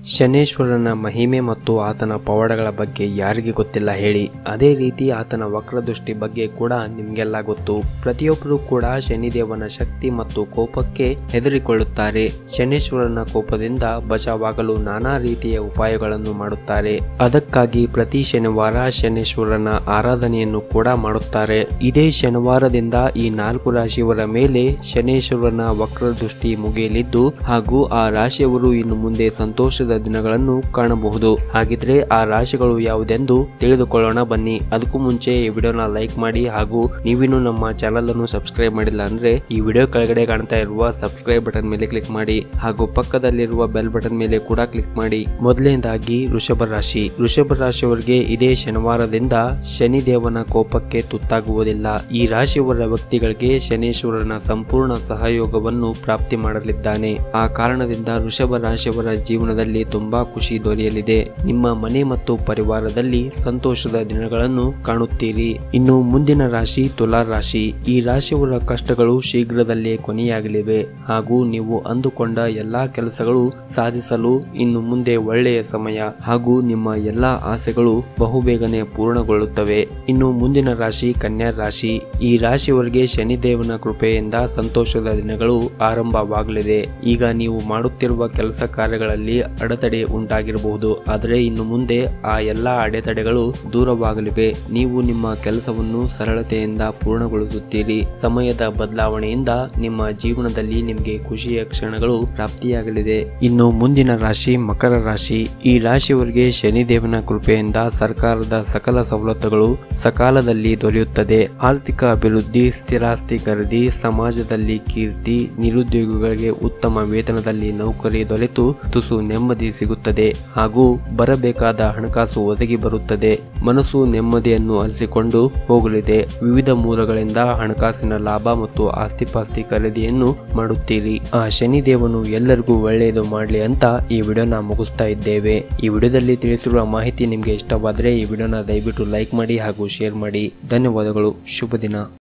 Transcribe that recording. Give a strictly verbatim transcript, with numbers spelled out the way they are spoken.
ಶನೇಶ್ವರನ ಮಹಿಮೆ ಮತ್ತು ಆತನ ಪವಾಡಗಳ ಬಗ್ಗೆ ಯಾರಿಗೆ ಗೊತ್ತಿಲ್ಲ ಹೇಳಿ. ಅದೇ ರೀತಿ ಆತನ ವಕ್ರದೃಷ್ಟಿ ಬಗ್ಗೆ ಕೂಡ ನಿಮ್ಗೆಲ್ಲ ಗೊತ್ತು. ಪ್ರತಿಯೊಬ್ಬರು ಕೂಡ ಶನಿದೇವನ ಶಕ್ತಿ ಮತ್ತು ಕೋಪಕ್ಕೆ ಹೆದರಿಕೊಳ್ಳುತ್ತಾರೆ. ಶನೇಶ್ವರನ ಕೋಪದಿಂದ ಬಚಾವಾಗಲು ನಾನಾ ರೀತಿಯ ಉಪಾಯಗಳನ್ನು ಮಾಡುತ್ತಾರೆ. ಅದಕ್ಕಾಗಿ ಪ್ರತಿ ಶನಿವಾರ ಶನೇಶ್ವರನ ಆರಾಧನೆಯನ್ನು ಕೂಡ ಮಾಡುತ್ತಾರೆ. ಇದೇ ಶನಿವಾರದಿಂದ ಈ ನಾಲ್ಕು ರಾಶಿಯವರ ಮೇಲೆ ಶನೇಶ್ವರನ ವಕ್ರದೃಷ್ಟಿ ಮುಗಿಯಲಿದ್ದು ಹಾಗೂ ಆ ರಾಶಿಯವರು ಇನ್ನು ಮುಂದೆ ಸಂತೋಷದ ದಿನಗಳನ್ನು ಕಾಣಬಹುದು. ಹಾಗಿದ್ರೆ ಆ ರಾಶಿಗಳು ಯಾವುದೆಂದು ತಿಳಿದುಕೊಳ್ಳೋಣ ಬನ್ನಿ. ಅದಕ್ಕೂ ಮುಂಚೆ ಈ ವಿಡಿಯೋನ ಲೈಕ್ ಮಾಡಿ ಹಾಗೂ ನೀವಿನ್ನು ನಮ್ಮ ಚಾನೆಲ್ ಅನ್ನು ಸಬ್ಸ್ಕ್ರೈಬ್ ಮಾಡಿಲ್ಲ ಅಂದ್ರೆ ಈ ವಿಡಿಯೋ ಕೆಳಗಡೆ ಕಾಣ್ತಾ ಇರುವ ಸಬ್ಸ್ಕ್ರೈಬ್ ಬಟನ್ ಮೇಲೆ ಕ್ಲಿಕ್ ಮಾಡಿ ಹಾಗೂ ಪಕ್ಕದಲ್ಲಿರುವ ಬೆಲ್ ಬಟನ್ ಮೇಲೆ ಕೂಡ ಕ್ಲಿಕ್ ಮಾಡಿ. ಮೊದಲನೇದಾಗಿ ವೃಷಭ ರಾಶಿ. ವೃಷಭ ರಾಶಿಯವರಿಗೆ ಇದೇ ಶನಿವಾರದಿಂದ ಶನಿದೇವನ ಕೋಪಕ್ಕೆ ತುತ್ತಾಗುವುದಿಲ್ಲ. ಈ ರಾಶಿಯವರ ವ್ಯಕ್ತಿಗಳಿಗೆ ಶನೇಶ್ವರನ ಸಂಪೂರ್ಣ ಸಹಯೋಗವನ್ನು ಪ್ರಾಪ್ತಿ ಮಾಡಲಿದ್ದಾನೆ. ಆ ಕಾರಣದಿಂದ ವೃಷಭ ರಾಶಿಯವರ ಜೀವನದಲ್ಲಿ ತುಂಬಾ ಖುಷಿ ದೊರೆಯಲಿದೆ. ನಿಮ್ಮ ಮನೆ ಮತ್ತು ಪರಿವಾರದಲ್ಲಿ ಸಂತೋಷದ ದಿನಗಳನ್ನು ಕಾಣುತ್ತೀರಿ. ಇನ್ನು ಮುಂದಿನ ರಾಶಿ ತುಲಾ ರಾಶಿ. ಈ ರಾಶಿಯವರ ಕಷ್ಟಗಳು ಶೀಘ್ರದಲ್ಲೇ ಕೊನೆಯಾಗಲಿವೆ ಹಾಗೂ ನೀವು ಅಂದುಕೊಂಡ ಎಲ್ಲಾ ಕೆಲಸಗಳು ಸಾಧಿಸಲು ಇನ್ನು ಮುಂದೆ ಒಳ್ಳೆಯ ಸಮಯ ಹಾಗೂ ನಿಮ್ಮ ಎಲ್ಲಾ ಆಸೆಗಳು ಬಹುಬೇಗನೆ ಪೂರ್ಣಗೊಳ್ಳುತ್ತವೆ. ಇನ್ನು ಮುಂದಿನ ರಾಶಿ ಕನ್ಯಾ ರಾಶಿ. ಈ ರಾಶಿಯವರಿಗೆ ಶನಿದೇವನ ಕೃಪೆಯಿಂದ ಸಂತೋಷದ ದಿನಗಳು ಆರಂಭವಾಗಲಿದೆ. ಈಗ ನೀವು ಮಾಡುತ್ತಿರುವ ಕೆಲಸ ಕಾರ್ಯಗಳಲ್ಲಿ ಅಡೆತಡೆ ಉಂಟಾಗಿರಬಹುದು, ಆದರೆ ಇನ್ನು ಮುಂದೆ ಆ ಎಲ್ಲಾ ಅಡೆತಡೆಗಳು ದೂರವಾಗಲಿವೆ. ನೀವು ನಿಮ್ಮ ಕೆಲಸವನ್ನು ಸರಳತೆಯಿಂದ ಪೂರ್ಣಗೊಳಿಸುತ್ತೀರಿ. ಸಮಯದ ಬದಲಾವಣೆಯಿಂದ ನಿಮ್ಮ ಜೀವನದಲ್ಲಿ ನಿಮಗೆ ಖುಷಿಯ ಕ್ಷಣಗಳು ಪ್ರಾಪ್ತಿಯಾಗಲಿದೆ. ಇನ್ನು ಮುಂದಿನ ರಾಶಿ ಮಕರ ರಾಶಿ. ಈ ರಾಶಿಯವರಿಗೆ ಶನಿದೇವನ ಕೃಪೆಯಿಂದ ಸರ್ಕಾರದ ಸಕಲ ಸವಲತ್ತುಗಳು ಸಕಾಲದಲ್ಲಿ ದೊರೆಯುತ್ತದೆ. ಆರ್ಥಿಕ ಅಭಿವೃದ್ಧಿ, ಸ್ಥಿರಾಸ್ತಿ ಖರೀದಿ, ಸಮಾಜದಲ್ಲಿ ಕೀರ್ತಿ, ನಿರುದ್ಯೋಗಿಗಳಿಗೆ ಉತ್ತಮ ವೇತನದಲ್ಲಿ ನೌಕರಿ ದೊರೆತು ತುಸು ನೆಮ್ಮದಿ ಸಿಗುತ್ತದೆ ಹಾಗೂ ಬರಬೇಕಾದ ಹಣಕಾಸು ಒದಗಿ ಬರುತ್ತದೆ. ಮನಸ್ಸು ನೆಮ್ಮದಿಯನ್ನು ಅರಸಿಕೊಂಡು ಹೋಗಲಿದೆ. ವಿವಿಧ ಮೂಲಗಳಿಂದ ಹಣಕಾಸಿನ ಲಾಭ ಮತ್ತು ಆಸ್ತಿಪಾಸ್ತಿ ಖರೀದಿಯನ್ನು ಮಾಡುತ್ತೀರಿ. ಆ ಶನಿದೇವನು ಎಲ್ಲರಿಗೂ ಒಳ್ಳೆಯದು ಮಾಡಲಿ ಅಂತ ಈ ವಿಡಿಯೋನ ಮುಗಿಸ್ತಾ ಇದ್ದೇವೆ. ಈ ವಿಡಿಯೋದಲ್ಲಿ ತಿಳಿಸಿರುವ ಮಾಹಿತಿ ನಿಮಗೆ ಇಷ್ಟವಾದರೆ ಈ ವಿಡಿಯೋನ ದಯವಿಟ್ಟು ಲೈಕ್ ಮಾಡಿ ಹಾಗೂ ಶೇರ್ ಮಾಡಿ. ಧನ್ಯವಾದಗಳು. ಶುಭ ದಿನ.